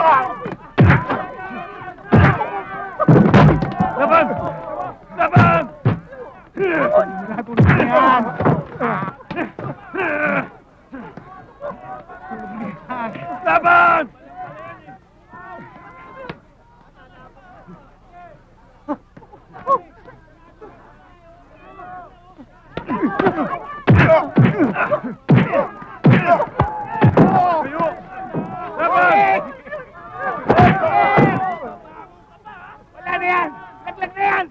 Laban! Laban! Laban! Wala na yan! Laglag na yan!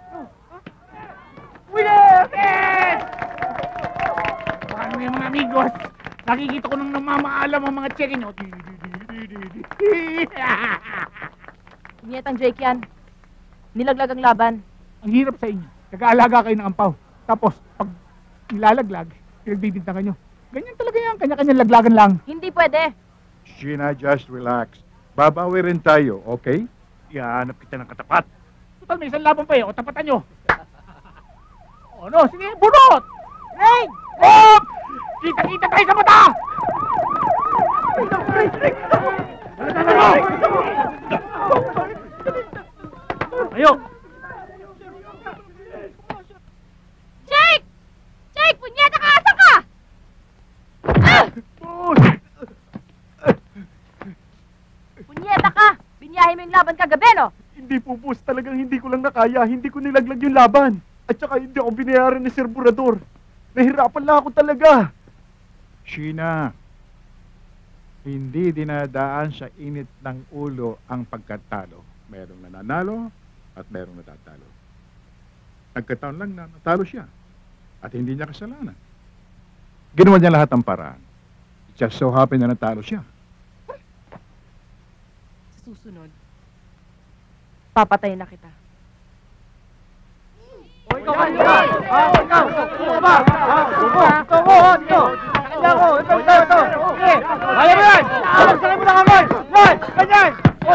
Yes! Paano yung mga amigos? Nakikita ko nang namamaalam ang mga check nyo. Punyetang Jake yan. Nilaglag ang laban. Ang hirap sa inyo. Nag-aalaga kayo ng ampaw. Tapos, pag nilalaglag, pinagbibintangan nyo. Ganyan talaga yan. Kanya-kanyang laglagan lang. Hindi pwede. Sheena, just relax. Babawi rin tayo, okay? Ihanap kita ng katapat. Total, may isang laban pa eh. O, tapatan nyo. O, no, sige, bunot! Rain! Oh! Kita-kita tayo sa mata! Ayo! Jake! Jake! Punyeta ka! Asa ka? Punyeta ka! Binyahe mo yung laban kagabi, no? Hindi po, boss. Talagang hindi ko lang nakaya. Hindi ko nilaglag yung laban. At saka hindi ako binayaran ni Sir Burador. Nahirapan lang ako talaga. Sheena, hindi dinadaan sa init ng ulo ang pagkatalo. Merong nananalo at merong natatalo. Nagkataon lang na natalo siya at hindi niya kasalanan. Ginawa niya lahat ng paraan. It just so happened na natalo siya. Susunod, papatayin na kita. Ikaw ba? Ikaw ba? Ito! Ito! Sige! Kaya mo yan! Salay mo na kamay! Yan! Ganyan!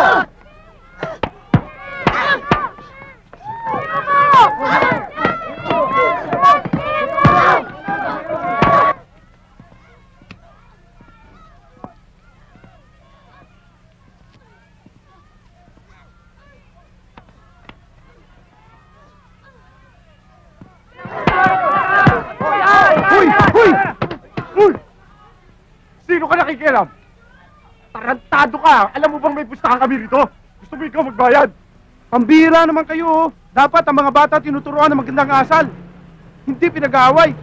Sino ka nakikialam? Tarantado ka! Alam mo bang may pustahan kami rito? Gusto mo ikaw magbayad? Pambira naman kayo, oh. Dapat ang mga bata tinuturuan ng magandang asal. Hindi pinag-aaway.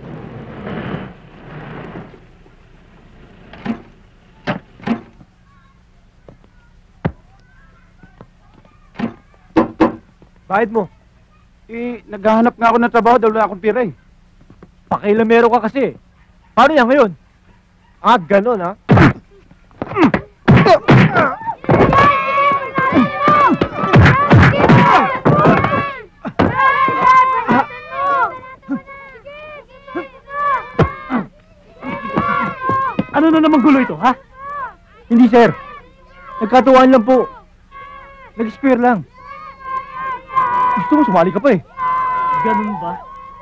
Bayad mo. Naghahanap nga ako ng trabaho dahil wala akong pira eh. Pakilamero ka kasi. Paano yan ngayon? Ah, ganon ha? Ano na naman gulo ito, ha? Hindi sir. Nagkatuwaan lang po. Nag-spare lang. Gusto mo sumali ka pa eh. Ganun ba?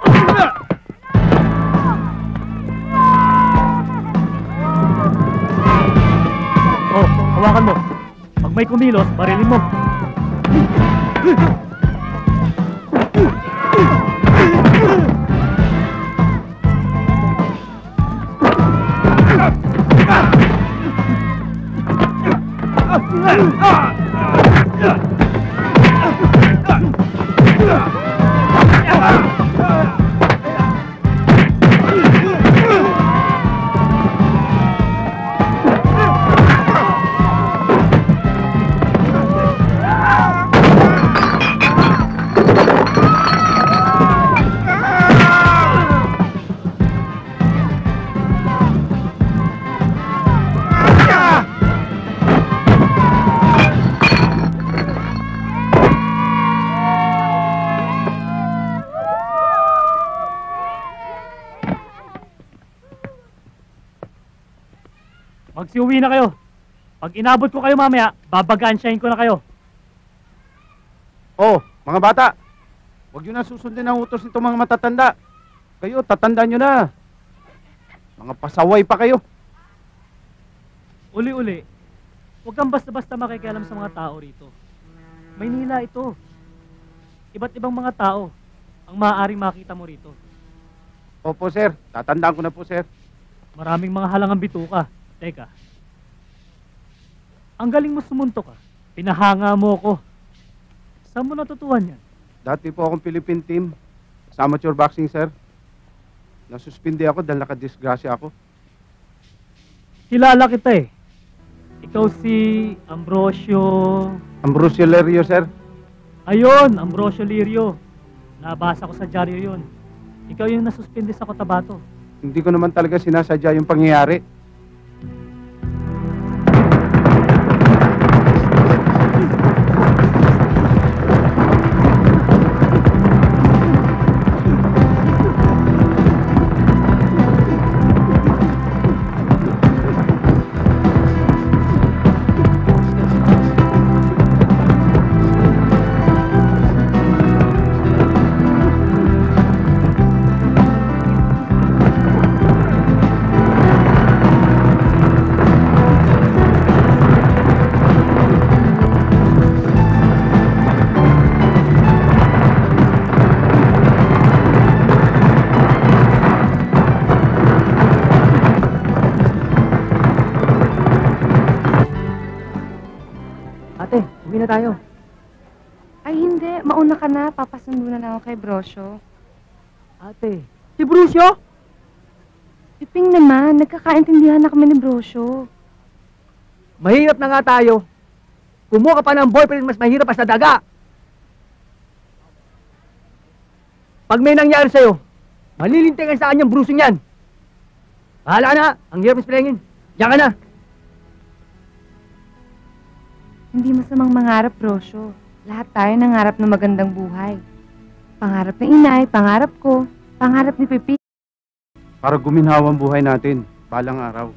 Oh, hawakan mo. Pag may kumilos, barilin mo. Magsiuwi na kayo. Pag inabot ko kayo mamaya, babagansyahin ko na kayo. Oh, mga bata. Huwag nyo na susundin ang utos nitong mga matatanda. Kayo, tatanda nyo na. Mga pasaway pa kayo. Uli-uli, Huwag kang basta-basta makikialam sa mga tao rito. Maynila ito. Iba't ibang mga tao ang maaaring makita mo rito. Opo, sir. Tatandaan ko na po, sir. Maraming mga halangang bituka. Teka. Ang galing mo sumuntok ka. Pinahanga mo ko. Saan mo natutuhan yan? Dati po akong Philippine team sa amateur boxing, sir. Nasuspindi ako dahil nakadisgrasya ako. Kilala kita eh. Ikaw si Ambrosio... Ambrosio Lerio, sir. Ayun, Ambrosio Lirio. Nabasa ko sa dyaryo yun. Ikaw yung nasuspindi sa Cotabato. Hindi ko naman talaga sinasadya yung pangyayari. Uwi na tayo. Ay, hindi. Mauna ka na. Papasundo na lang ako kay Brosyo. Ate. Si Brusyo? Piping naman. Nagkakaintindihan na kami ni Brosyo. Mahirap na nga tayo. Kumuha ka pa ng boyfriend, mas mahirap pa sa daga. Pag may nangyari sa'yo, malilintikan sa kanyang Brusyo niyan. Bahala na. Ang hirap ispilengin. Diyan ka na. Hindi masamang mangarap, Brosyo. Lahat tayo nangarap ng magandang buhay. Pangarap ng inay, pangarap ko, pangarap ni Pipi. Para guminhawa ang buhay natin, balang araw.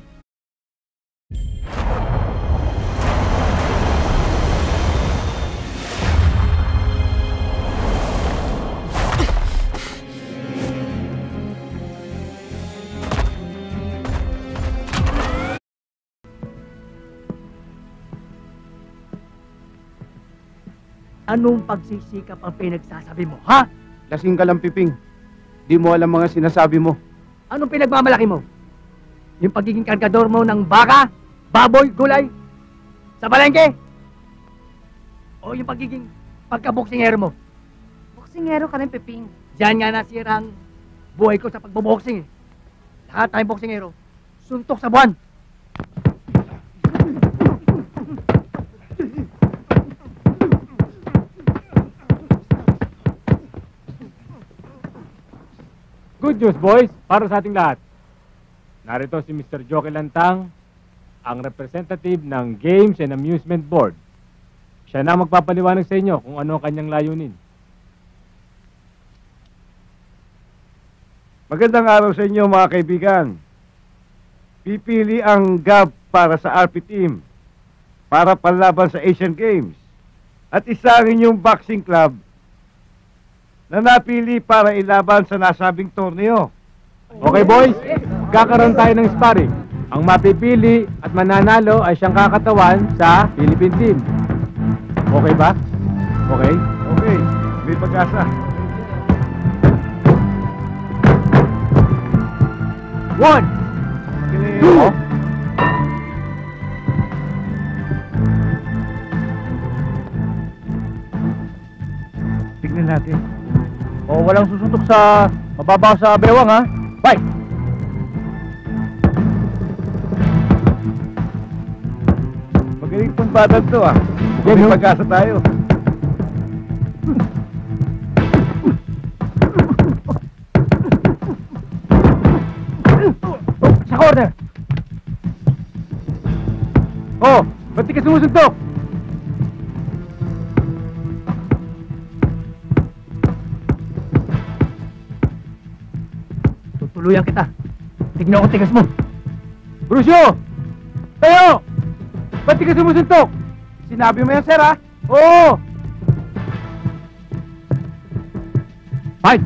Anong pagsisikap ang pinagsasabi mo, ha? Lasing ka lang, Piping. Di mo alam mga sinasabi mo. Anong pinagmamalaki mo? Yung pagiging kargador mo ng baka, baboy, gulay, sa palengke? O yung pagiging pagkaboksingero mo? Boksingero ka rin, Piping. Diyan nga nasira ang buhay ko sa pagboboksing eh. Lahat tayong boksingero, suntok sa buwan. Good news, boys, para sa ating lahat. Narito si Mr. Joke Lantang, ang representative ng Games and Amusement Board. Siya na magpapaliwanag sa inyo kung ano ang kanyang layunin. Magandang araw sa inyo, mga kaibigan. Pipili ang GAB para sa RP team para panlaban sa Asian Games. At isa ang inyong boxing club na napili para ilaban sa nasabing torneo. Okay, boys? Kakaroon tayo ng sparring. Ang mapipili at mananalo ay siyang kakatawan sa Philippine team. Okay ba? Okay? Okay, may pag-asa. One! Two! Tignan natin. O, walang susuntok sa mababa sa bewang, ha? Bye! Magaling pang batang to, ah. Yan, May no? pag-asa tayo. Sa corner! Oh, ba't di ka sumusuntok? Tutuluyan kita. Tignan ko tigas mo. Brusyo! Tayo! Ba't di ka sumusuntok? Sinabi mo yan, sir, ha? Oo! Fight!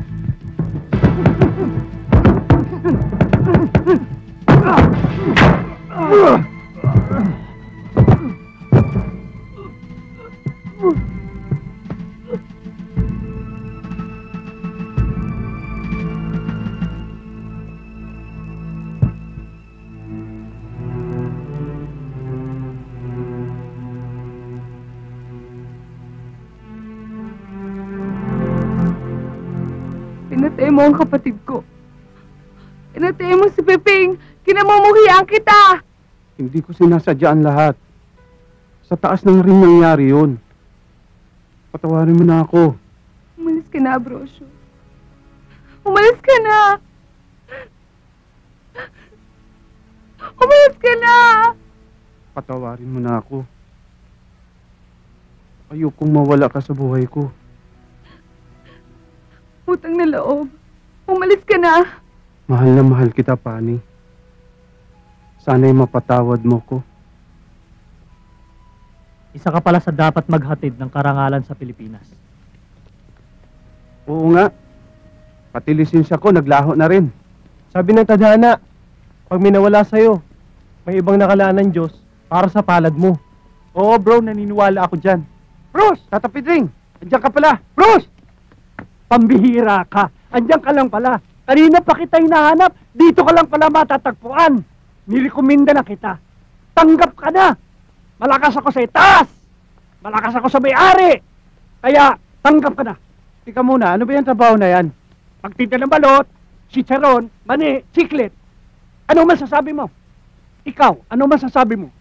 Pinatay mo ang kapatid ko. Pinatay mo si Pepeng. Kinamumuhian kita. Hindi ko sinasadya ang lahat. Sa taas ng rin nangyari yun. Patawarin mo na ako. Umalis ka na, Brosyo. Umalis ka na. Umalis ka na. Patawarin mo na ako. Ayokong mawala ka sa buhay ko. Utang na loob. Umalis ka na. Mahal na mahal kita, Pani. Sana'y mapatawad mo ko. Isa ka pala sa dapat maghatid ng karangalan sa Pilipinas. Oo nga. Pati lisensya ko, naglaho na rin. Sabi ng tadhana, pag minawala sa'yo, may ibang nakalaan ng Diyos para sa palad mo. Oo bro, naniniwala ako dyan. Bruce! Tata Pedring! Andiyan ka pala! Bruce! Pambihira ka! Andiyan ka lang pala! Kanina pa kita hinahanap, dito ka lang pala matatagpuan! Nilikomenda na kita! Tanggap ka na! Malakas ako sa itaas! Malakas ako sa may-ari! Kaya, tanggap ka na! Tika muna, ano ba yung trabaho na yan? Pagtinda ng balot, chicharon, mani, siklet. Ano masasabi mo? Ikaw, ano masasabi mo?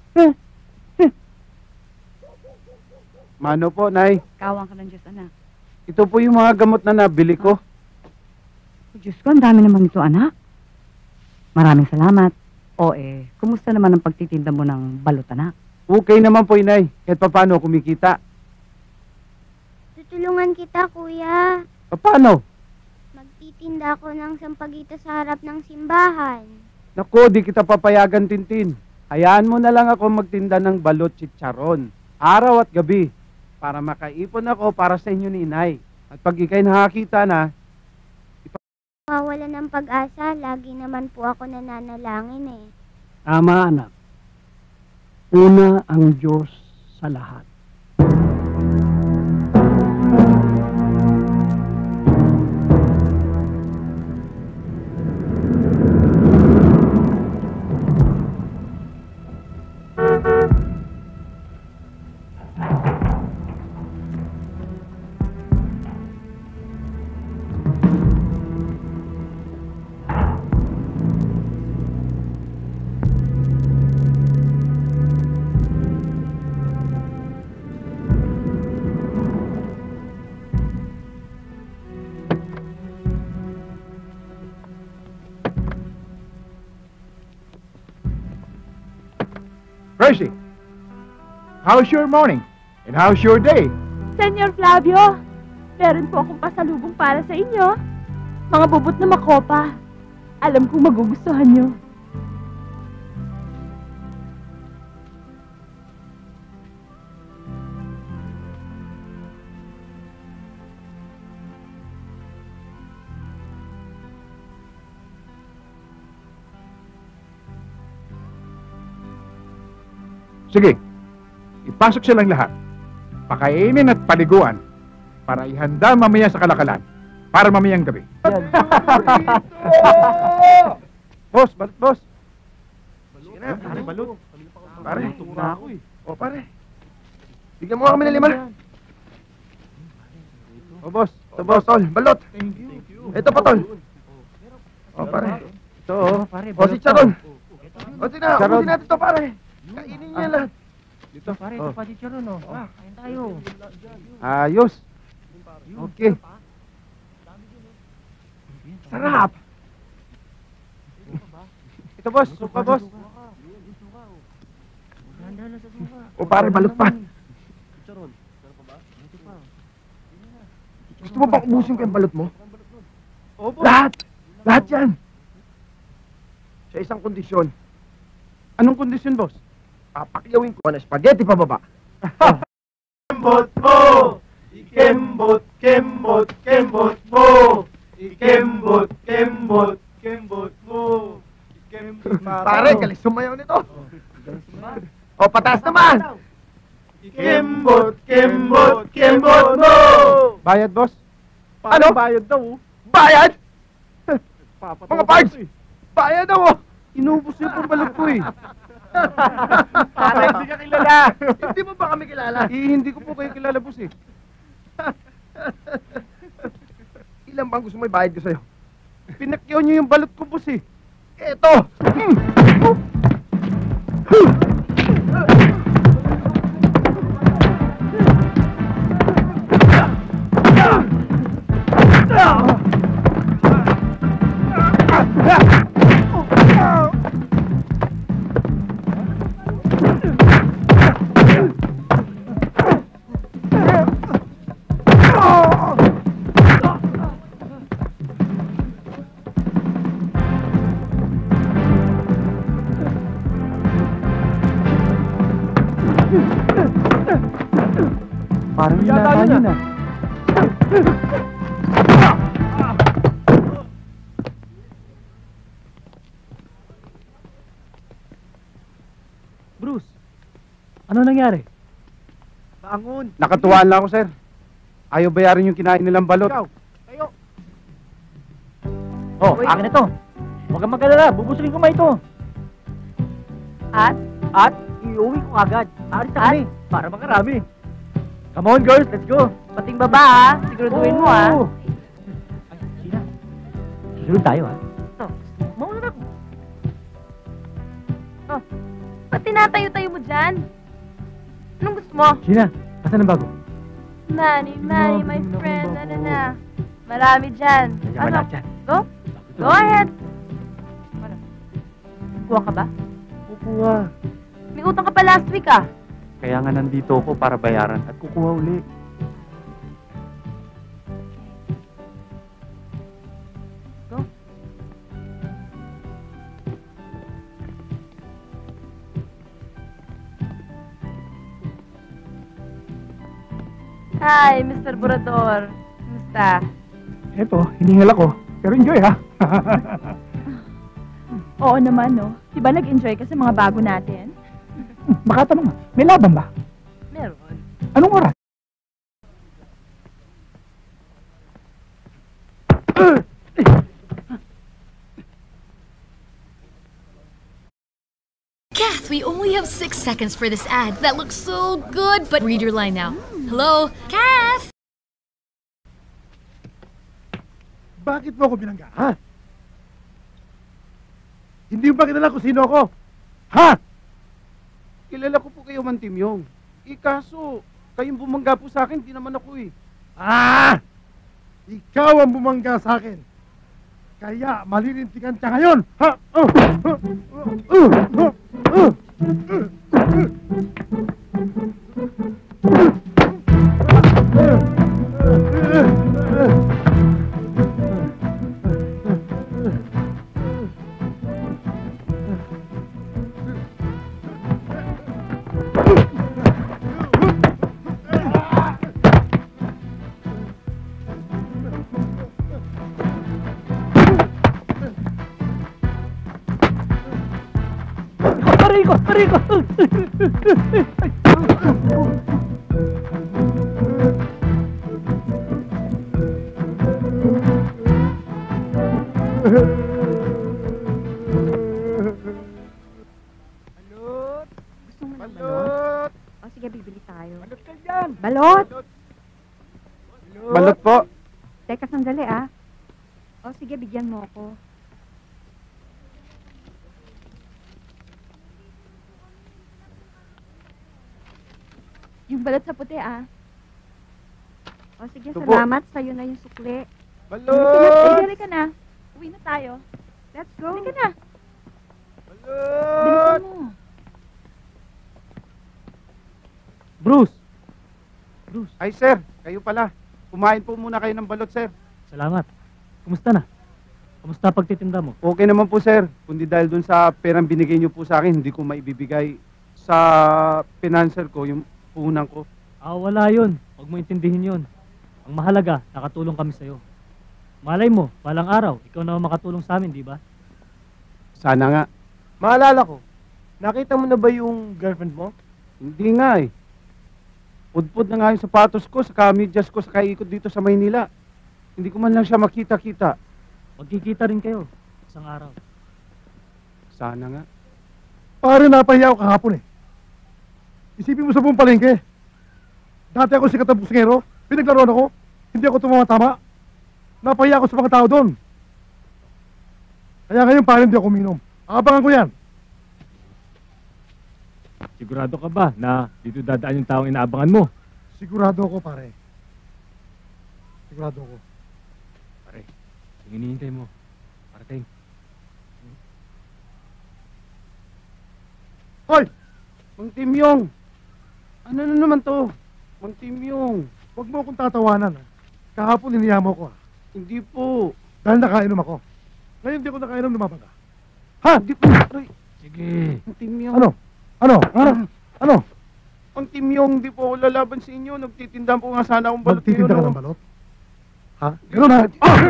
Mano po, Nay? Kawang ka ng Diyos, anak. Ito po yung mga gamot na nabili ko. Oh, Diyos ko, ang dami naman ito, anak. Maraming salamat. O kumusta naman ang pagtitinda mo ng balot, anak? Okay naman po, Inay. Kahit paano kumikita. Tutulungan kita, kuya. Paano? Magtitinda ako ng sampagita sa harap ng simbahan. Naku, di kita papayagan, Tintin. Hayaan mo na lang ako magtinda ng balot chicharon. Araw at gabi. Para makaipon ako para sa inyo ni Inay. At pag ikay nakakita na, Mawala ng pag-asa, lagi naman po ako nananalangin eh. Tama, anak. Una ang Diyos sa lahat. Gracie, how's your morning? And how's your day? Senyor Flavio, meron po akong pasalubong para sa inyo. Mga bubot na makopa. Alam kong magugustuhan nyo. Sige, ipasok silang lahat. Pakainin at paliguan para ihanda mamaya sa kalakalan. Para mamayang gabi. boss, balot, boss. Sige na, pare, balot. Pare, na ako eh. O, pare. Bigyan mo kami ng 5. O, boss. Ito, boss, tol. Balot. Thank you. Ito pa, tol. O, pare. Ito, o. O, si Charon. O, sige na. Ubusin natin ito, pare. Kainin niya lahat. Dito, pare, ito pa si Charon, oh. Kain tayo. Ayos. Okay. Sarap. Ito, boss. Suka, boss. Handa na sa suka. O, pare, balot pa. Charon, meron pa ba? Ito pa. Gusto mo bang ubusin ko yung balot mo? Opo. Lahat! Lahat yan! Sa isang kondisyon. Anong kondisyon, boss? Papakyawin ko na spaghetti pababa. Kembot mo! Ikembot, kembot, kembot mo! Ikembot, kembot, kembot mo! Ikembot, Pare, galing sumayaw nito. O, pataas naman! Kembot, kembot, kembot mo! Bayad, boss? Ano? Bayad daw. Bayad? Mga parts! Bayad daw! Inubos yung pambalot ko eh. Para hindi ka kilala. Hindi mo ba kami kilala? Hindi ko po kayo kilala, boss eh. Ilan bang gusto mo ibayad ko sa'yo? Pinakyaw niyo yung balot ko, boss eh. Eto! Parang yata yun ah. Bruce, ano nangyari? Bangon! Nakatuwaan lang ako, sir. Ayaw bayarin yung kinain nilang balot. Tayo! Oh, akin ito. Huwag kang mag-alala, bubusurin ko ma ito. At iuwi ko agad. Aris na kami, para makarami. Come on, girls, let's go. Pating baba ha. Siguraduhin mo ha. Ay, Sheena. Susunod tayo ha. Ito. Mauna na ako. Oh. Ba't tinatayo-tayo mo dyan? Anong gusto mo? Sheena, asan ang bago? Manny, my friend. Ano na? Marami dyan. Nagyaman lahat dyan. Go? Go ahead. Ano? Kuha ka ba? Kukuha. May utang ka pa last week ah. Kaya nga nandito ako para bayaran at kukuha uli. Go. Hi, Mr. Burador. Kumusta? Eto, hiningal ako. Pero enjoy ha. Oo naman, no? Diba nag-enjoy ka sa mga bago natin? Makatanong, may laban ba? Meron. Anong oras? Kath, we only have 6 seconds for this ad. That looks so good, but read your line now. Hello? Kath? Bakit mo ako binangga, ha? Hindi mo ba kilala kung sino ako? Ha? Kilala ko po kayo, Man Timyong. Kaso, kayong bumangga po sa akin, di naman ako eh. Ah! Ikaw ang bumangga sa akin. Kaya malilintikan ka ngayon, ha? Rico! Balot! Gusto mo ng balot? Balot! O sige, bibili tayo. Balot ka dyan! Balot! Balot po! Teka, sandali ah. O sige, bigyan mo ako. Yung balot sa puti ah. O sige, Ito po. salamat. Sa'yo na yung sukli. Balot! Dali ka na. Uwi na tayo. Let's go. Dali ka na. Balot! Bilisan mo. Bruce! Ay, sir, kayo pala. Kumain po muna kayo ng balot, sir. Salamat. Kumusta na? Kumusta pagtitinda mo? Okay naman po, sir. Kundi dahil dun sa perang binigay niyo po sa akin, hindi ko maibibigay sa financer ko, yung puhunan ko. Ah, wala yun. Huwag mo intindihin yun. Ang mahalaga, nakatulong kami sa'yo. Malay mo, balang araw, ikaw na makatulong sa amin, di ba? Sana nga. Maalala ko, nakita mo na ba yung girlfriend mo? Hindi nga eh. Pudpud na nga yung sapatos ko, saka medyas ko, saka ikot dito sa Maynila. Hindi ko man lang siya makita-kita. Magkikita rin kayo isang araw. Sana nga. Pare, napahiya ako kahapon eh. Isipin mo sa buong palengke. Dati ako sikat na buksingero, pinaglaruan ako, hindi ako tumatama. Napahiya ako sa mga tao doon. Kaya ngayon pare, hindi ako uminom. Abangan ko yan. Sigurado ka ba na dito dadaan yung taong inaabangan mo? Sigurado ako pare. Sigurado ako. Pare, yung hinihintay mo. Parating. Hoy! Mang Timyong! Ano na naman to? Mang Timyong! Huwag mo akong tatawanan. Kahapon iniyama ko. Hindi po. Dahil nakainom ako. Ngayon hindi ako nakainom, lumabang ka. Ha? Hindi po. Ay, Sige. Mang Timyong. Ano? Ano? Mang Timyong, hindi po ako lalaban sa inyo. Nagtitinda po nga sana akong balot Magtitinda ka ngayon, ng balot? Ha? Ganun ha?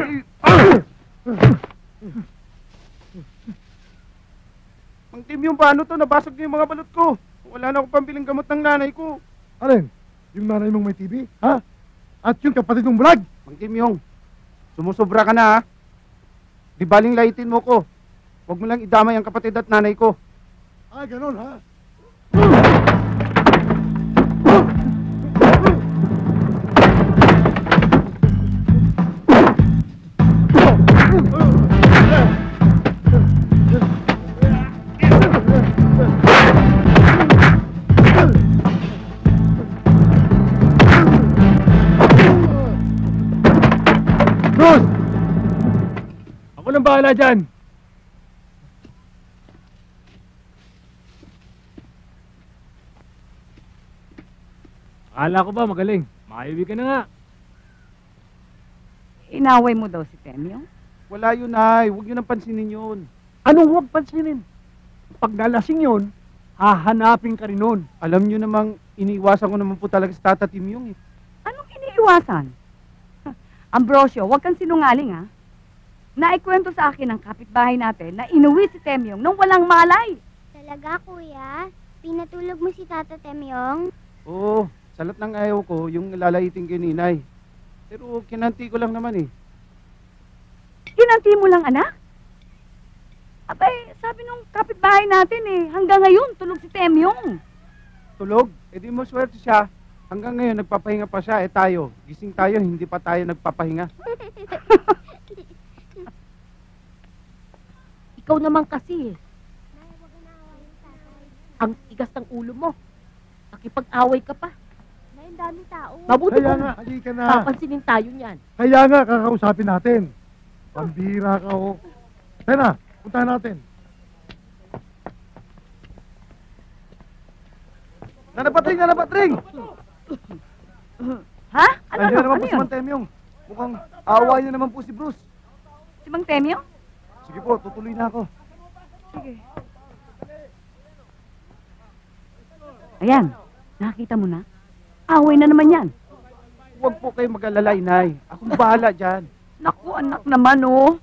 Mang Timyong, paano to? Nabasag niyo yung mga balot ko. Wala na akong pambiling gamot ng nanay ko. Alin? Yung nanay mong may TV? Ha? At yung kapatid mong bulag? Mang Timyong, sumusobra ka na ha. Di baling laitin mo ko. Huwag mo lang idamay ang kapatid at nanay ko. Ah, ganun ha? Bruce! Ako nang bahala dyan. Akala ko ba magaling? Makaiwi ka na nga. Inaway mo daw si Temyo? Wala yun ay. Huwag yun ang pansinin yun. Anong huwag pansinin? Pag nalasing yun, hahanapin ka rin nun. Alam nyo namang iniiwasan ko naman po talaga si Tata Timyong eh. Anong iniiwasan? Ambrosio, huwag kang sinungaling ha. Naikwento sa akin ng kapitbahay natin na inuwi si Temyong nang walang malay. Talaga, kuya? Pinatulog mo si Tata Temyong? Oo, salat ng ayaw ko yung lalaitin kay Ninay. Pero kinanti ko lang naman eh. Kinanti mo lang, anak? Abay, sabi nung kapitbahay natin eh, hanggang ngayon tulog si Temyong. Tulog? E di mo swerte siya. Hanggang ngayon nagpapahinga pa siya. Eh tayo, gising tayo, hindi pa tayo nagpapahinga. Ikaw naman kasi. Ang tigas ng ulo mo. Nakipag-away ka pa. Ang dami tao. Mabuti Kaya kung nga, halika na. papansinin tayo niyan. Kaya nga, kakausapin natin. Pambira ka o. Kaya na, puntahan natin. Nanapatring! Nanapatring! Ha? Ano Nandiyan naman po ano si yun? Mang Temyong. Mukhang aaway niya naman po si Bruce. Si Mang Temyong? Sige po, tutuloy na ako. Sige. Ayan, nakita mo na? Away na naman yan. Huwag po kayo mag-alala, Inay. Akong bahala dyan. Naku, anak naman oh.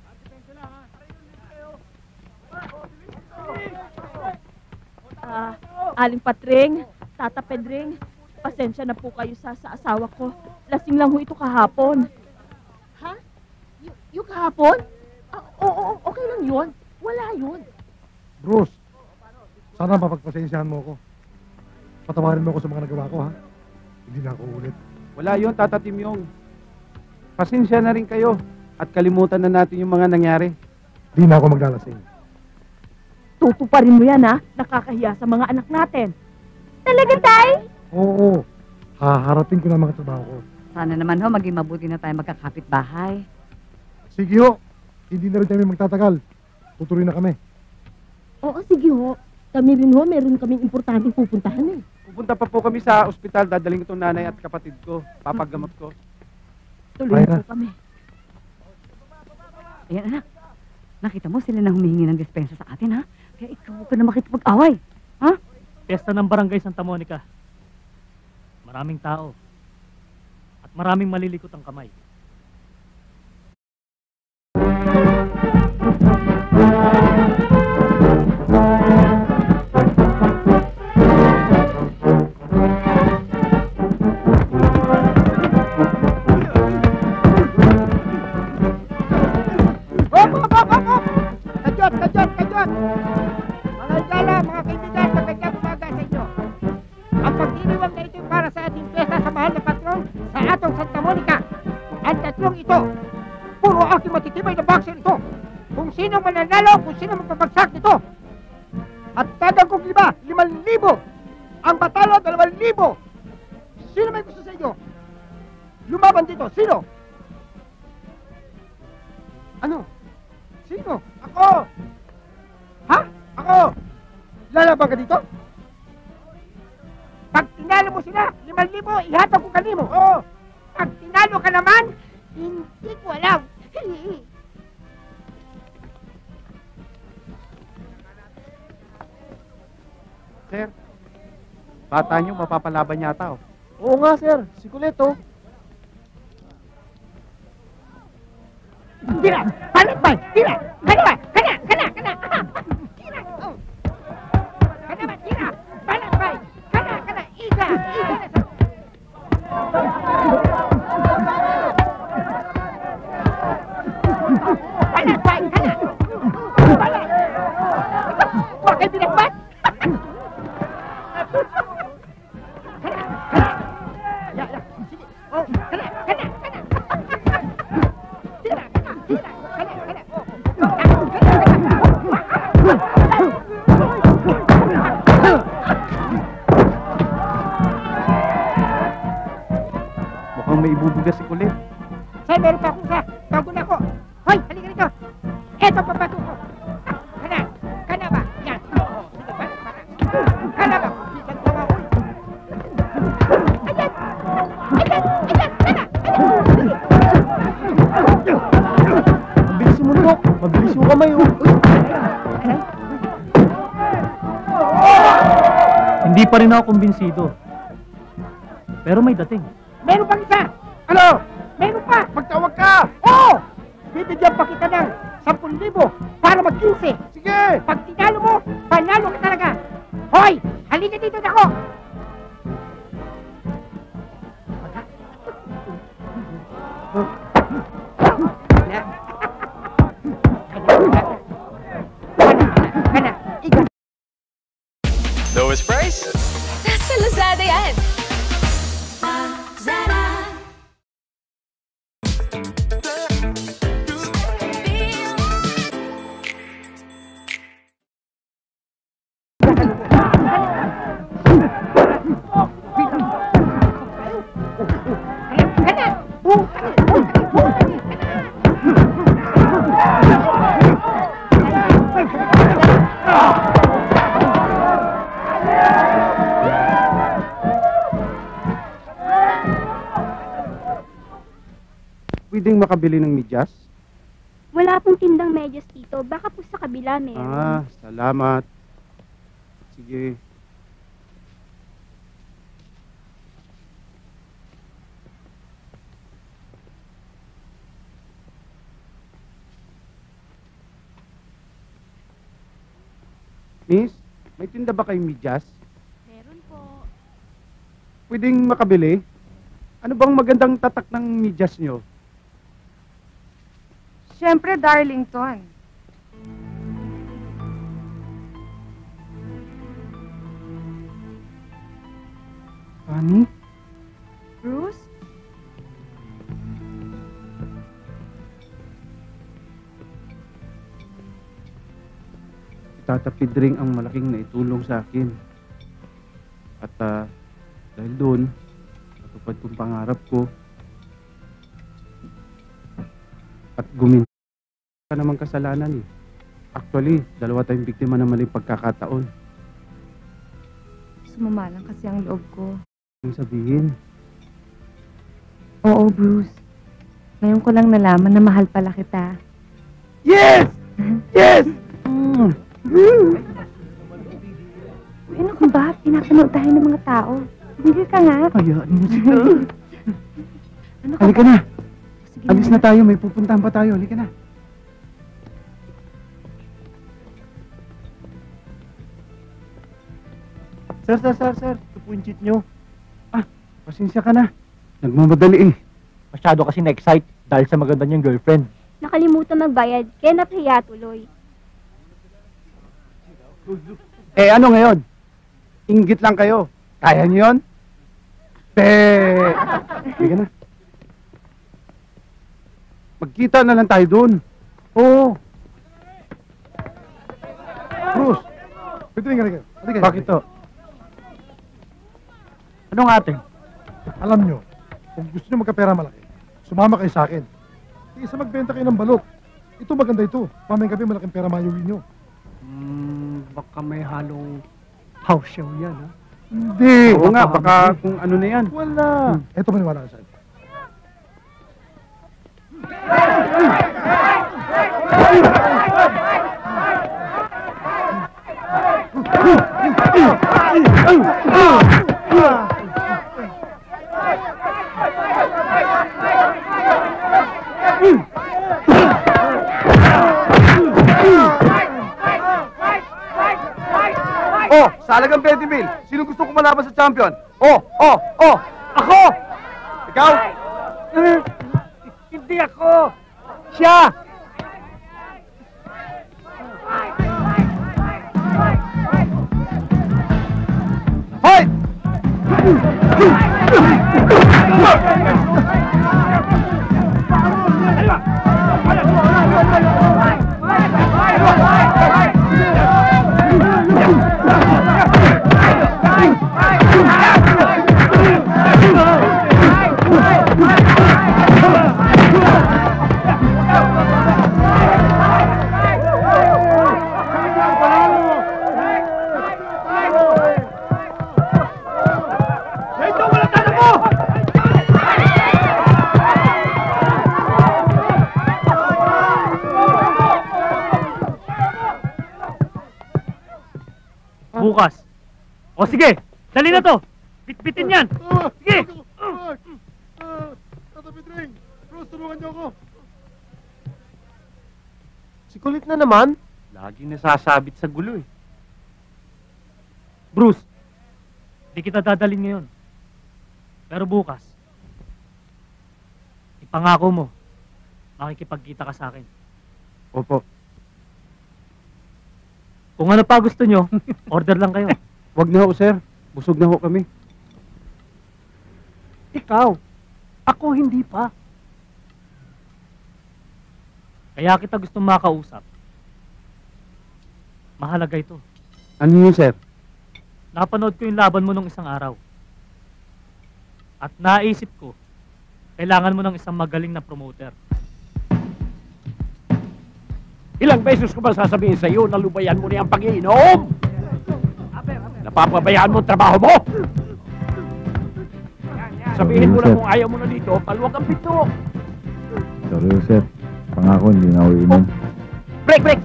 Aling Patring, Tata Pedring, pasensya na po kayo sa asawa ko. Lasing lang ho ito kahapon. Ha? Yung kahapon? Oo, okay lang yun. Wala yun. Bruce, sana mapagpasensyahan mo ako. Patawarin mo ako sa mga nagawa ko, ha? Hindi na ako ulit. Wala yun, Tata Timyong. Pasensya na rin kayo. At kalimutan na natin yung mga nangyari. Hindi na ako maglalasing. Tutuparin mo yan ha, nakakahiya sa mga anak natin. Talaga, Tay? Oo, haharapin ko na mga trabaho ko. Sana naman ho, maging mabuti na tayo magkakapit-bahay. Sige ho, hindi na rin kami magtatagal. Tutuloy na kami. Oo, sige ho. Kami rin ho, meron kaming importanteng pupuntahan eh. Pupunta pa po kami sa ospital. Dadaling itong nanay at kapatid ko. Papagamot ko. Tuloy Mayra. na po kami. Ayan anak, nakita mo sila na humihingi ng dispensa sa atin ha? Kaya ikaw huwag ka na makipag-away. Ha? Pesta ng Barangay Santa Monica. Maraming tao. At maraming malilikot ang kamay. Pagdiriwang na ito para sa ating piyesta sa mahal na patron sa atong Santa Monica. Ang tatlong ito, puro aking matitibay na boxer ito. Kung sino mananalo, kung sino magpapagsak nito. At tagang kong 5,000. Ang batalo, 2,000. Sino may gusto sa inyo? Lumaban dito, sino? Ano? Sino? Ako! Ha? Ako! Lalaban ka dito? Pag tinalo mo sila, 5,000, ihatag ko kanimo. Oo! Pag tinalo ka naman, hindi ko alam. Sir, bata nyo mapapalaban yata, oh. Oo nga, sir. Si Kulit, oh. Tira! Palit ba? Tira! Kana ba? Kana! Tira! Oh! Kana ba? Tira! Palit ba? Kana! Iga! Palit ba? Kana! Palit! Huwag kayo binagbat! Mukhang may ibubugas si Kulit. Sir, meron pa akong isa. Bago na ako. Hoy, halika rito. Eto papato ko. Kana ba? Yan. Sige, para. Kana ba? Bilang tawa ko. Ayan, kana. Mabilis mo, Dok. Mabilis mo kamay, oh. Hindi pa rin ako kumbinsido. Pero may dating. Meron pang isa. Ano? Meron pa. Magtawag ka. Oo. Bibigyan pa kita ng 10,000 para mag-15. Sige. Pag tinalo mo, panalo ka talaga. Hoy, halika dito na ako. Lowest price? Nasa Lazada yan. Pwedeng makabili ng medyas? Wala pong tindang medyas dito. Baka po sa kabila meron. Ah, salamat. Sige. Miss, may tinda ba kayong medyas? Meron po. Pwedeng makabili? Ano bang magandang tatak ng medyas nyo? Siyempre, Darlington. Honey? Bruce? Tata Pidring ang malaking naitulong sa akin. At dahil doon, natupad kong pangarap ko. At guminti ka namang kasalanan eh. Actually, 2 tayong biktima ng maling pagkakataon. Sumama lang kasi ang loob ko. Anong sabihin? Oo, Bruce. Ngayon ko lang nalaman na mahal pala kita. Yes! Yes! Ano ka ba? Pinapanood tayo ng mga tao. Hindi ka nga. Hayaan mo sila. Ano ka Halika ba? na. Sige Alis na tayo. May pupuntahan pa tayo. Halika na. Sir. Ito po yung cheat nyo. Ah, pasensya ka na. Nagmamadali eh. Masyado kasi na-excite dahil sa maganda niyang girlfriend. Nakalimutan magbayad, kaya napahiya tuloy. Eh, ano ngayon? Inggit lang kayo. Kaya niyo yun? Sige na. Magkita na lang tayo doon. Oo. Bruce, pwede rin ka. Bakit to? Anong ate? Alam nyo, kung gusto nyo magkapera malaki, sumama kayo sa akin. Isa magbenta kayo ng balot. Ito maganda ito. Mamayang gabi malaking pera mayuwi nyo. Baka may halong house show yan, ha? Hindi. Oo nga, baka kung ano na yan. Wala. Ito maniwala ka sa akin. Oh, salagang 20 mil. Sino gusto kumalaban sa champion? Oh! Ako! Ikaw? Hindi ako! Siya! Hoy! Bukas. O sige, dali na to. Bitbitin yan. Sige. Tata Pedring, Bruce, tulungan niyo ako. Si kulit na naman. Laging nasasabit sa gulo eh. Bruce, di kita dadalhin ngayon. Pero bukas, ipangako mo, makikipagkita ka sa akin. Opo. Kung ano pa gusto nyo, order lang kayo. Wag na ho, sir. Busog na ho kami. Ikaw. Ako hindi pa. Kaya kita gustong makausap. Mahalaga ito. Ano yun, sir? Napanood ko yung laban mo nung isang araw. At naisip ko, kailangan mo ng isang magaling na promoter. Ilang beses ko ba sasabihin sa iyo na lubayan mo na ang pag-iinom? Napapabayaan mo ang trabaho mo? Sabihin mo na kung ayaw mo na dito, paluwag ang pinto. Sorry, sir. Pangako, hindi na ako inom. Break!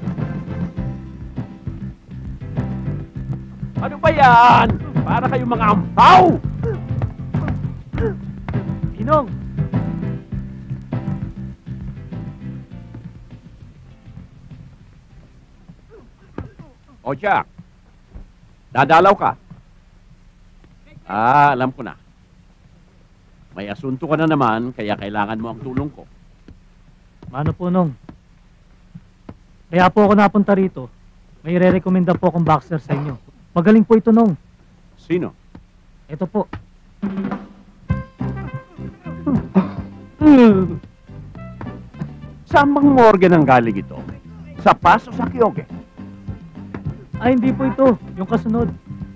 Ano ba yan? Para kayong mga ampaw! Inong! O Jack, dadalaw ka. Alam ko na. May asunto ka na naman, kaya kailangan mo ang tulong ko. Mano po, Nong? Kaya po ako napunta rito. May re-recommenda po akong boxer sa inyo. Magaling po ito, Nong. Sino? Ito po. Saan bang morgue ang galing ito? Sa Paso sa Kyoge? Ay, hindi po ito. Yung kasunod.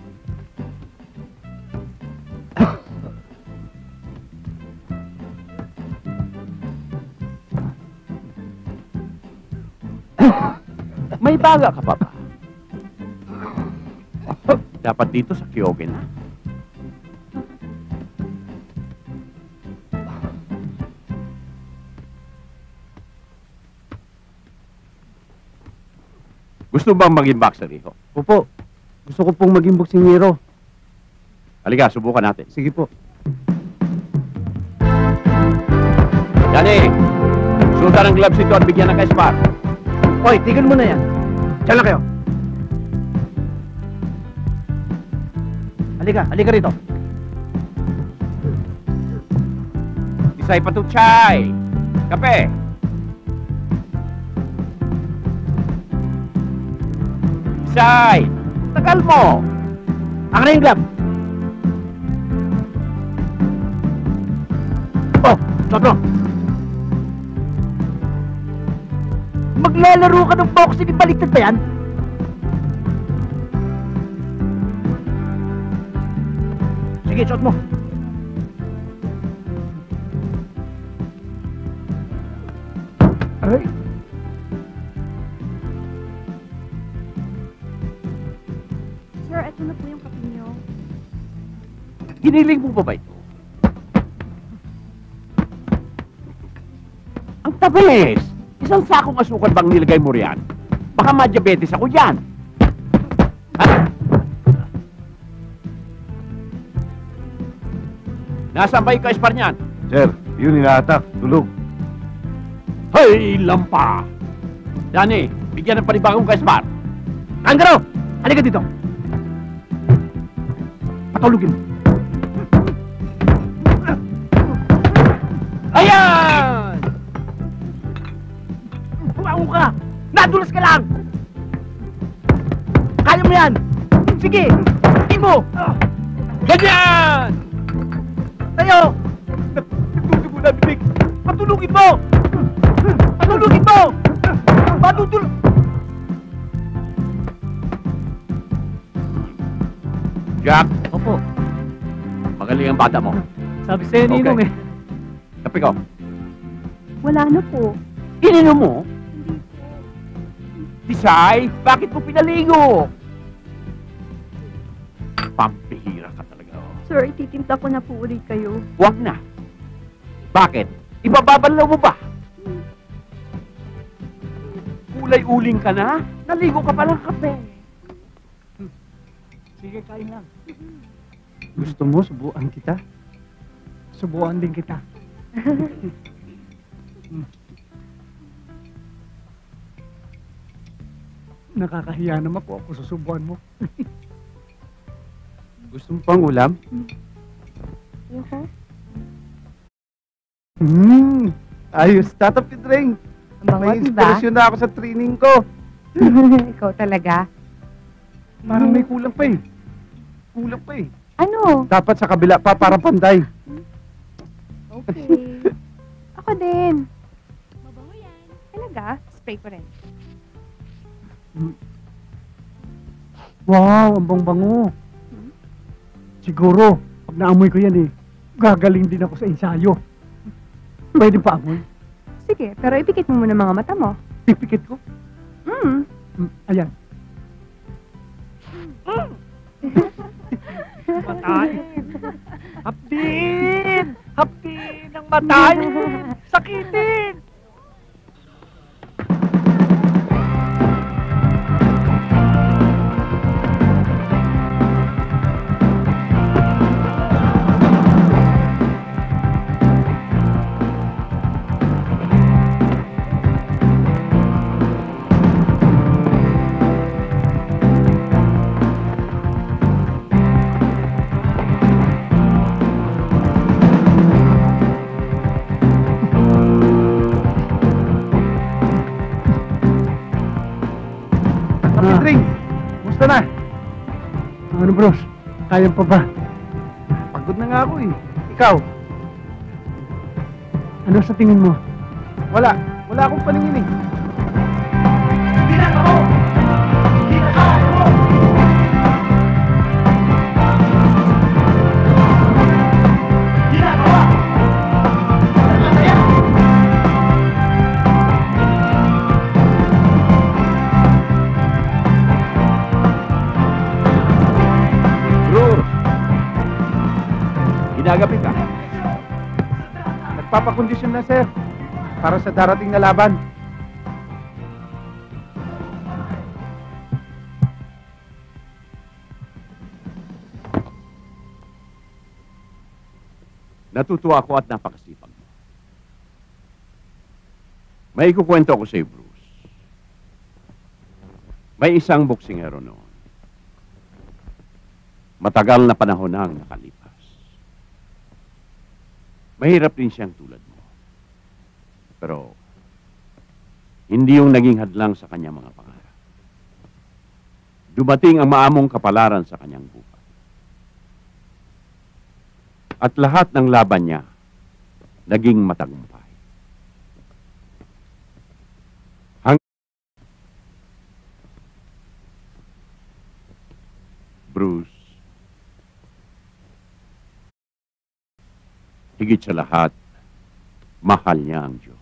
May baga ka pa ba? Dapat dito sa Kyoge na. Gusto bang maging boxer, hijo? Opo. Gusto ko pong maging boxing hero. Halika, subukan natin. Sige po. Danny, sudan ang gloves ito at bigyan ng ka-spar. Hoy, tigil mo na yan. Diyan lang kayo. Halika rito. Isay patutsay. Kape. Isay, tagal mo. Akin na yung glove. Sotro! Maglalaro ka ng boxing, baliktad ba yan? Sige, suot mo. Ay! Sir, eto na po yung kape niyo. Giniling mo ba ito? Ang tabes! Isang sakong asukal bang nilagay mo riyan? Baka ma-diabetes ako yan. Nasaan ba yung ka-espar niyan? Sir, yun inahatak. Tulog. Hay, lampa! Dani, bigyan ng panibagong ka-espar. Kanggaro! Halika dito. Patulugin. Ayan! Bumangon ka! Nadulas ka lang! Kaya mo yan! Sige! Tingin mo! Ganyan! Tayo! Nagtutubo na bibig! Patulugin mo! Patulugin mo! Patutulog! Jack, Opo. magaling ang bata mo. Sabi sa'yo, Ninong eh. Tapi ko, Wala na po. ininom mo? Tisay, bakit mo pinaligo? Pampihira ka talaga. Sir, ititimpla ko na po ulit kayo. Huwag na. Bakit? Ibababanlaw mo ba? Kulay-uling ka na? Naligo ka palang kape. Sige, kain lang. Gusto mo, subuan kita? Subuan din kita. Nakakahiya naman po ako susubuan mo. Gusto mo pang ulam? Ayoko. Ayos, Tata Pedreng. Ang May bango, diba? inspirasyon na ako sa training ko. Ikaw talaga. Parang may kulang pa eh. Kulang pa eh. Ano? Dapat sa kabila pa para pantay. Okay. Ako din. Mabango yan. Talaga? Spray ko rin. Wow, ang bango. Siguro, pag naamoy ko yan gagaling din ako sa ensayo. Pwede pa amoy? Sige, pero ipikit mo muna mga mata mo. Ipikit ko? Ayan. Matay! Hapdin! Hapdin ang matay! Sakitin! Pedreng, musta na? Ano bros? Kaya pa ba? Pagod na nga ako eh. Ikaw? Ano sa tingin mo? Wala akong paningin eh. Ginagabi ka. Nagpapakondisyon na, sir. Para sa darating na laban. Natutuwa ako at napakasipag mo. May ikukwento ako sa'yo, Bruce. May isang boksingero noon. Matagal na panahon na ang nakalipas. Mahirap din siyang tulad mo. Pero, hindi yung naging hadlang sa kanyang mga pangarap. Dumating ang maamong kapalaran sa kanyang buhay. At lahat ng laban niya, naging matagumpay. Bruce, higit sa lahat, mahal niya ang Diyos.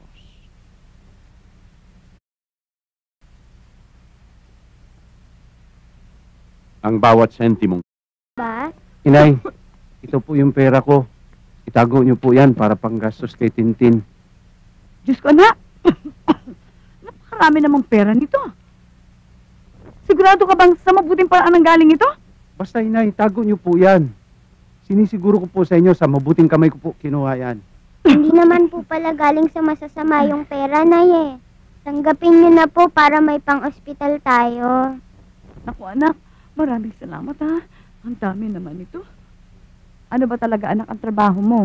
Ang bawat sentimong... Ba? Inay, ito po yung pera ko. Itago niyo po yan para panggastos kay Tintin. Diyos ko, anak. Napakarami namang pera nito. Sigurado ka bang sa mabuting paraan ang galing ito? Basta inay, itago niyo po yan. Sinisiguro ko po sa inyo, sa mabuting kamay ko po kinuha yan. Hindi naman po pala galing sa masasama yung pera, Nay eh. Tanggapin niyo na po para may pang-ospital tayo. Naku anak, maraming salamat ha. Ang dami naman ito. Ano ba talaga anak ang trabaho mo?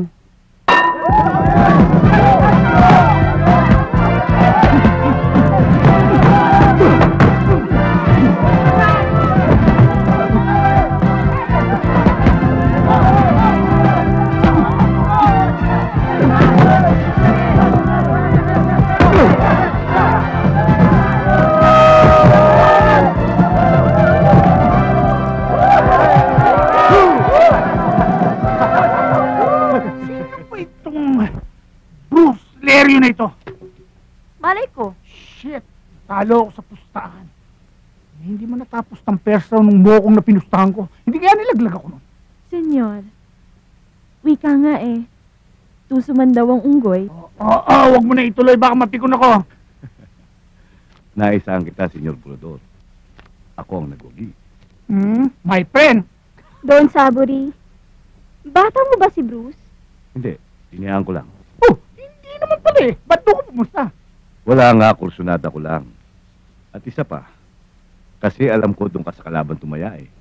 Na ito. Malay ko. Shit, talo ako sa pustahan. Hindi mo natapos ng first round ng mokong na pinustahan ko. Hindi kaya nilaglag ako nun. Senyor, wika nga eh. Tuso man daw ang unggoy. Oo, wag mo na ituloy, baka mapikon ako. Naisahan kita, Senyor Pulador. Ako ang nagwagi. My friend. Don Saburi, bata mo ba si Bruce? Hindi, tiniyaan ko lang. Hindi naman pala eh. Ba't doon ko pumusta? Wala nga, kursunada ko lang. At isa pa, kasi alam ko doon ka sa kalaban tumaya eh.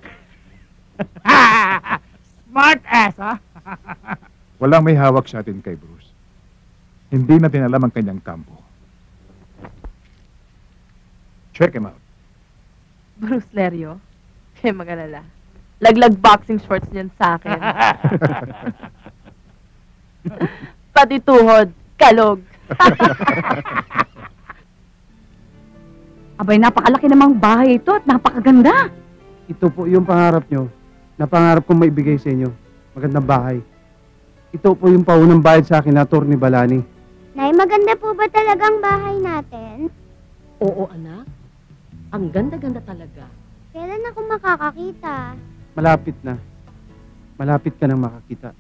Smart ass, ha? Walang may hawak sa atin kay Bruce. Hindi natin alam ang kanyang kampo. Check him out. Bruce Lerio? Kaya mag-alala. Laglag boxing shorts niyan sa akin. Pati tuhod, kalog. Abay, napakalaki namang bahay ito at napakaganda. Ito po yung pangarap nyo. Napangarap kong maibigay sa inyo. Magandang bahay. Ito po yung paunang bayad sa akin na Atty. Balani. Nay, maganda po ba talagang bahay natin? Oo, anak. Ang ganda-ganda talaga. Kailan ako makakakita? Malapit na. Malapit ka nang makakita.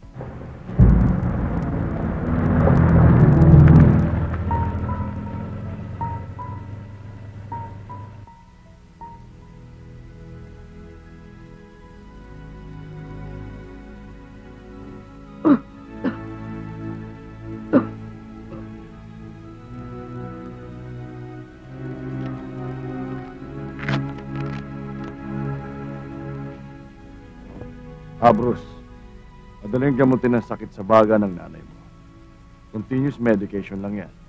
Bruce, madaling gamutin ang sakit sa baga ng nanay mo. Continuous medication lang yan.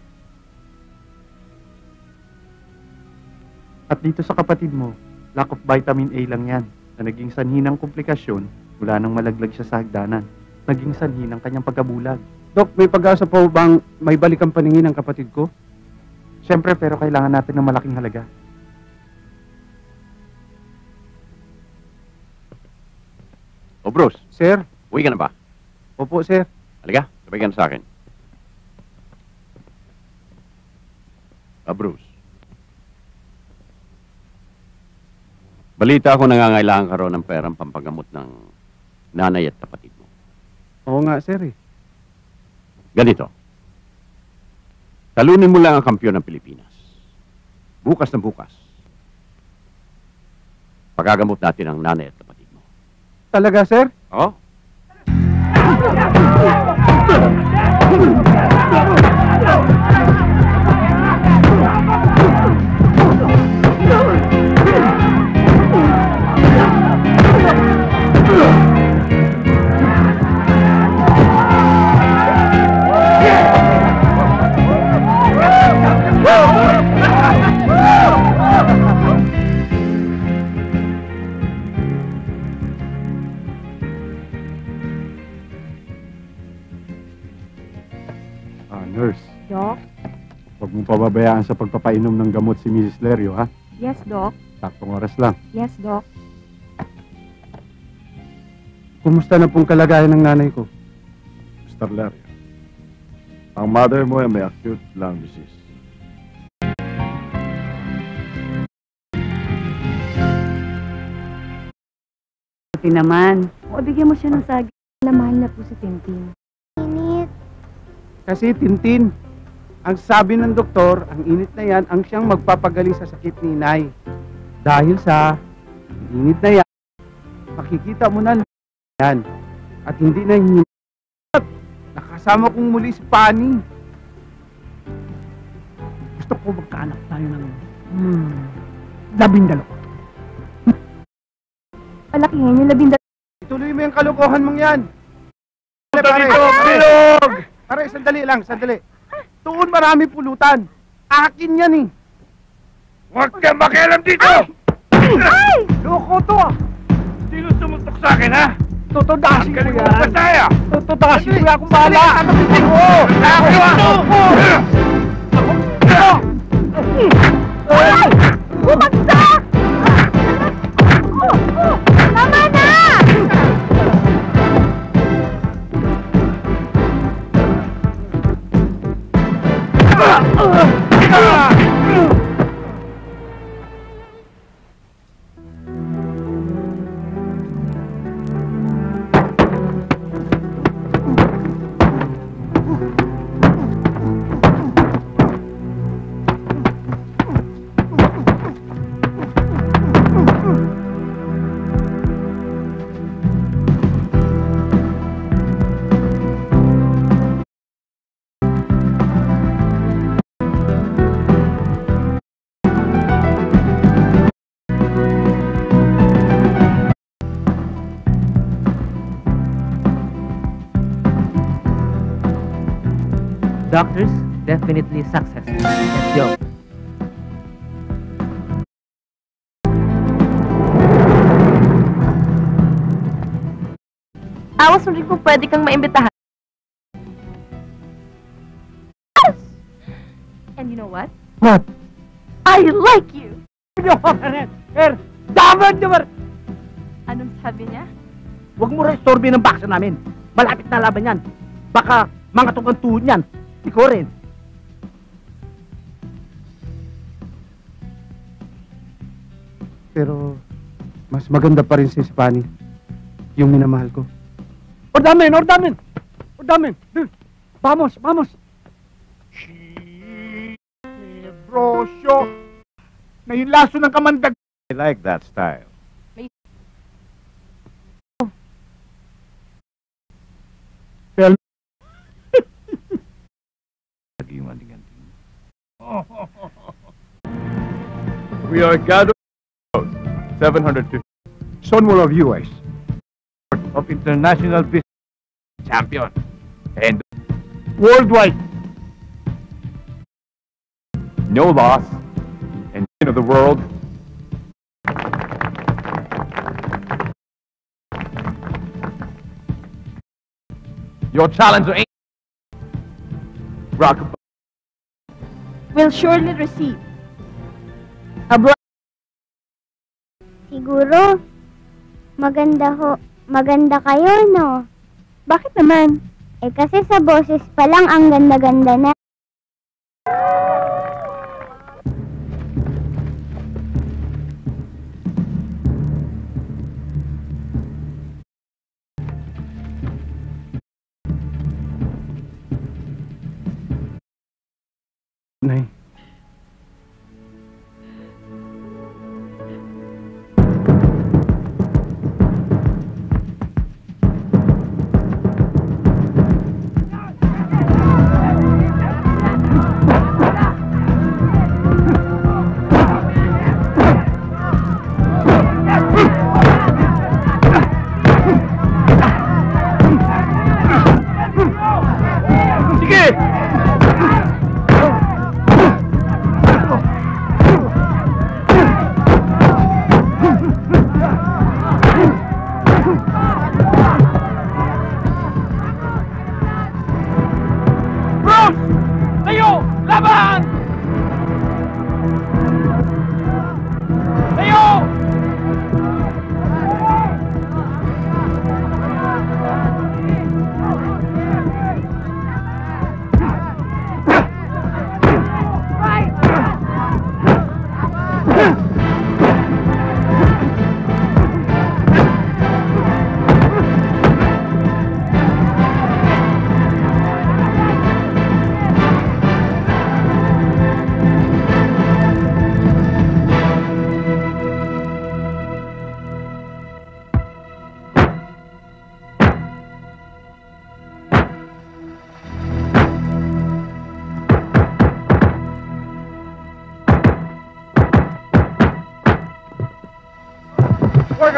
At dito sa kapatid mo, lack of vitamin A lang yan, na naging sanhi ng komplikasyon mula nang malaglag siya sa hagdanan. Naging sanhi ng kanyang pagkabulag. Dok, may pag-asa po bang may balik ang paningin ng kapatid ko? Siyempre, pero kailangan natin ng malaking halaga. O Bruce. Sir? Uwi ka na ba? Opo, sir. Halika, sabay ka na sa akin. Bruce. Balita ko nangangailangan ka ron ng perang pampagamot ng nanay at kapatid mo. Oo nga, sir eh. Ganito. Talunin mo lang ang kampiyon ng Pilipinas. Bukas na bukas. Pagagamot natin ang nanay at kapatid. Talaga, sir? Oo. Nurse, Doc? huwag mong pababayaan sa pagpapainom ng gamot si Mrs. Lerio, ha? Yes, Doc. Saktong oras lang. Yes, Doc. Kumusta na pong kalagayan ng nanay ko? Mr. Lerio, ang mother mo ay may acute lung disease. Pati naman. O, bigyan mo siya ng saging. Mahal na po si Tintin. Init. Kasi Tintin, ang sabi ng doktor, ang init na yan ang siyang magpapagaling sa sakit ni Inay. Dahil sa init na yan, makikita mo na yan. At hindi na hinihintay. Nakasama kong muli si Pani. Gusto ko magkaanak tayo ng 12. Palakihin yung 12. Ituloy mo yung kalokohan mong yan. Pare, bilog! Pare, sandali lang, sandali. Doon marami pulutan. Akin yan eh. Huwag kang makialam dito! Ay! Loko to ah! Sino sumuntok sa akin, ha? Tutudasin ko yan. Pataya! Tutudasin ko yan kung bahala. Ay! Bumagsak! Tama na! Doctors, definitely success. Let's go. Awas mo rin kung pwede kang maimbitahan. And you know what? What? I like you! Damag naman! Anong sabi niya? Huwag mo rin istorbi ng boxer namin. Malapit na laban yan. Baka mga tugang tuhod yan. Ikaw rin. Pero, mas maganda pa rin si Spani. Yung minamahal ko. Ordamen! Ordamen! Ordamen! Vamos! Vamos! Brosyo! Na yung laso ng kamandag. I like that style. Well, We are gathered 750 Stonewall of US. of international business champion and worldwide. no loss and of the world. Your challenger ain't rock. Will surely receive. Siguro, maganda kayo, no? Bakit naman? Eh kasi sa boses pa lang ang ganda-ganda na. Nay.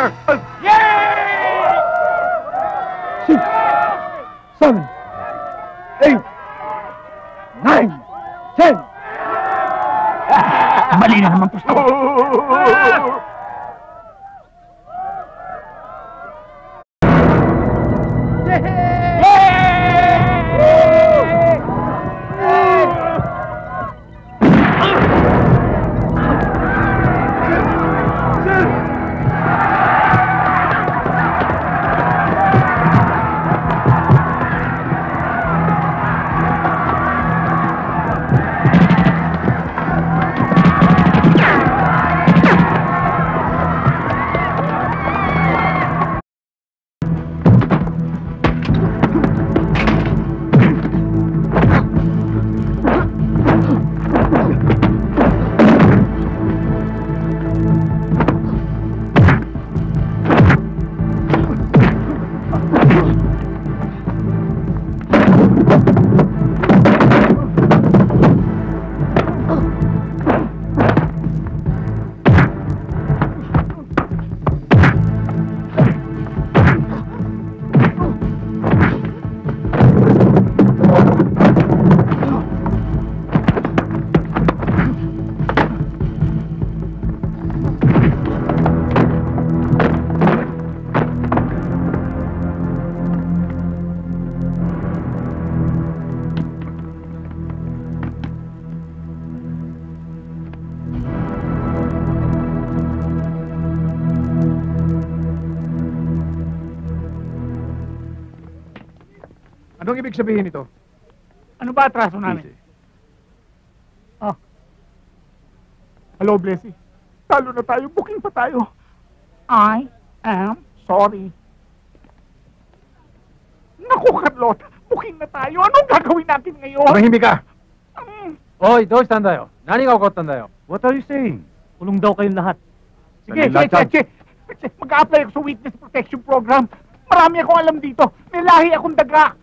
Fighter! 6, 7, 8, 9, 10. Mali na naman pusto. Anong ibig sabihin nito? Ano ba atraso namin? Hello, Blessy. Talo na tayo. Booking pa tayo. I am sorry. Naku, Carlota. Booking na tayo. Anong gagawin natin ngayon? Tumahimik ka. Oy, どうしたんだよ? 何が起こったんだよ? What are you saying? Kulong daw kayong lahat. Sige. Mag-a-apply ako sa Witness Protection Program. Marami akong alam dito. May lahi akong daga.